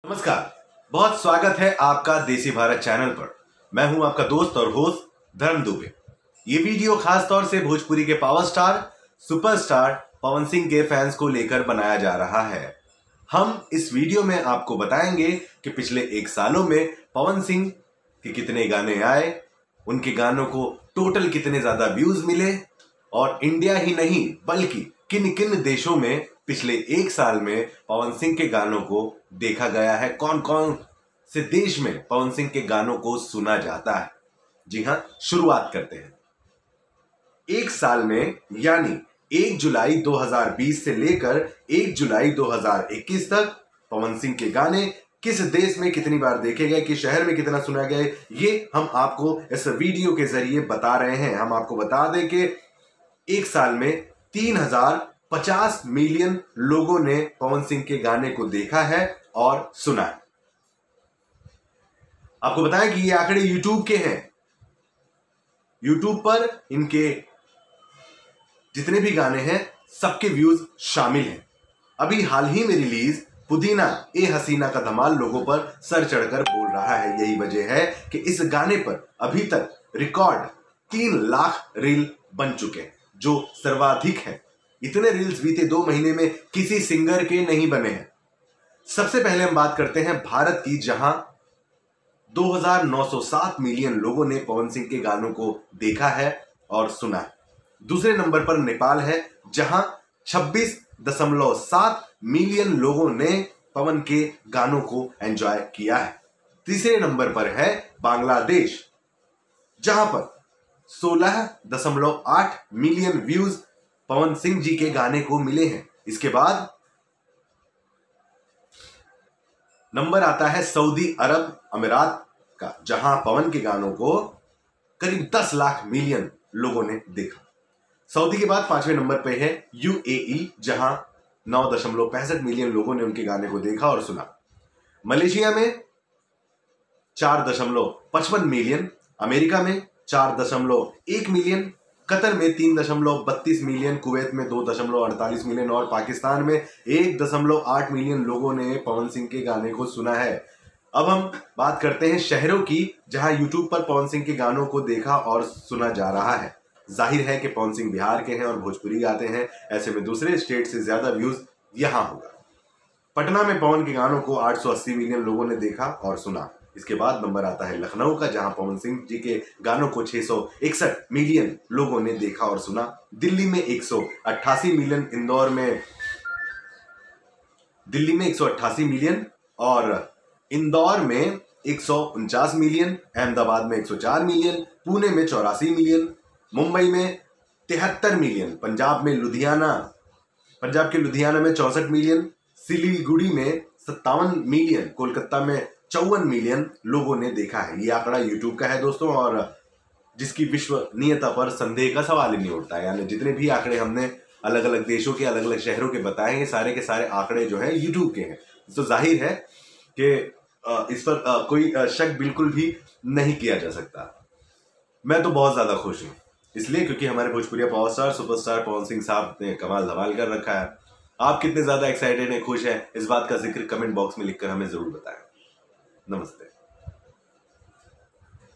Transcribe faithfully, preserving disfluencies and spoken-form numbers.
नमस्कार, बहुत स्वागत है आपका देसी भारत चैनल पर। मैं हूं आपका दोस्त और होस्ट धर्म दुबे। ये वीडियो खास तौर से भोजपुरी के power star superstar Pawan Singh के फैंस को लेकर बनाया जा रहा है। हम इस वीडियो में आपको बताएंगे कि पिछले एक सालों में पवन सिंह के कितने गाने आए, उनके गानों को टोटल कितने ज्यादा व्यूज मिले और इंडिया ही नहीं बल्कि किन किन देशों में पिछले एक साल में पवन सिंह के गानों को देखा गया है, कौन कौन से देश में पवन सिंह के गानों को सुना जाता है। जी हां, शुरुआत करते हैं। एक साल में यानी एक जुलाई दो हज़ार बीस से लेकर एक जुलाई दो हज़ार इक्कीस तक पवन सिंह के गाने किस देश में कितनी बार देखे गए, किस शहर में कितना सुना गया, ये हम आपको इस वीडियो के जरिए बता रहे हैं। हम आपको बता दें कि एक साल में तीन हजार पचास मिलियन लोगों ने पवन सिंह के गाने को देखा है और सुना है। आपको बताएं कि ये आंकड़े यूट्यूब के हैं। यूट्यूब पर इनके जितने भी गाने हैं सबके व्यूज शामिल हैं। अभी हाल ही में रिलीज पुदीना ए हसीना का धमाल लोगों पर सर चढ़कर बोल रहा है। यही वजह है कि इस गाने पर अभी तक रिकॉर्ड तीन लाख रील बन चुके हैं, जो सर्वाधिक है। इतने रील्स बीते दो महीने में किसी सिंगर के नहीं बने हैं। सबसे पहले हम बात करते हैं भारत की, जहां दो हज़ार नौ सौ सात मिलियन लोगों ने पवन सिंह के गानों को देखा है और सुना है। दूसरे नंबर पर नेपाल है, जहां छब्बीस दशमलव सात मिलियन लोगों ने पवन के गानों को एंजॉय किया है। तीसरे नंबर पर है बांग्लादेश, जहां पर सोलह दशमलव आठ मिलियन व्यूज पवन सिंह जी के गाने को मिले हैं। इसके बाद नंबर आता है सऊदी अरब अमीरात का, जहां पवन के गानों को करीब दस लाख मिलियन लोगों ने देखा। सऊदी के बाद पांचवें नंबर पे है यूएई, जहां नौ दशमलव पैंसठ मिलियन लोगों ने उनके गाने को देखा और सुना। मलेशिया में चार दशमलव पचपन मिलियन, अमेरिका में चार दशमलव एक मिलियन, कतर में तीन दशमलव बत्तीस मिलियन, कुवैत में दो दशमलव अड़तालीस मिलियन और पाकिस्तान में एक दशमलव आठ मिलियन लोगों ने पवन सिंह के गाने को सुना है। अब हम बात करते हैं शहरों की, जहां यूट्यूब पर पवन सिंह के गानों को देखा और सुना जा रहा है। जाहिर है कि पवन सिंह बिहार के हैं और भोजपुरी गाते हैं, ऐसे में दूसरे स्टेट से ज्यादा व्यूज यहां होगा। पटना में पवन के गानों को आठ सौ अस्सी मिलियन लोगों ने देखा और सुना। इसके बाद नंबर आता है लखनऊ का, जहां पवन सिंह जी के गानों को छह सौ इकसठ मिलियन लोगों ने देखा और सुना। दिल्ली में एक सौ अट्ठासी मिलियन, इंदौर में दिल्ली में एक सौ अट्ठासी मिलियन और इंदौर में एक सौ उनचास मिलियन, अहमदाबाद में एक सौ चार मिलियन, पुणे में चौरासी मिलियन, मुंबई में तिहत्तर मिलियन, पंजाब में लुधियाना पंजाब के लुधियाना में चौसठ मिलियन, सिलीगुड़ी में सत्तावन मिलियन, कोलकाता में चौवन मिलियन लोगों ने देखा है। ये आंकड़ा यूट्यूब का है दोस्तों, और जिसकी विश्वसनीयता पर संदेह का सवाल ही नहीं उठता है। यानी जितने भी आंकड़े हमने अलग अलग देशों के अलग अलग शहरों के बताए हैं, सारे के सारे आंकड़े जो है यूट्यूब के हैं। तो जाहिर है कि इस पर कोई शक बिल्कुल भी नहीं किया जा सकता। मैं तो बहुत ज्यादा खुश हूँ, इसलिए क्योंकि हमारे Bhojpuriya power star superstar Pawan Singh साहब ने कमाल धमाल कर रखा है। आप कितने ज्यादा एक्साइटेड हैं, खुश हैं, इस बात का जिक्र कमेंट बॉक्स में लिखकर हमें जरूर बताएं। नमस्ते।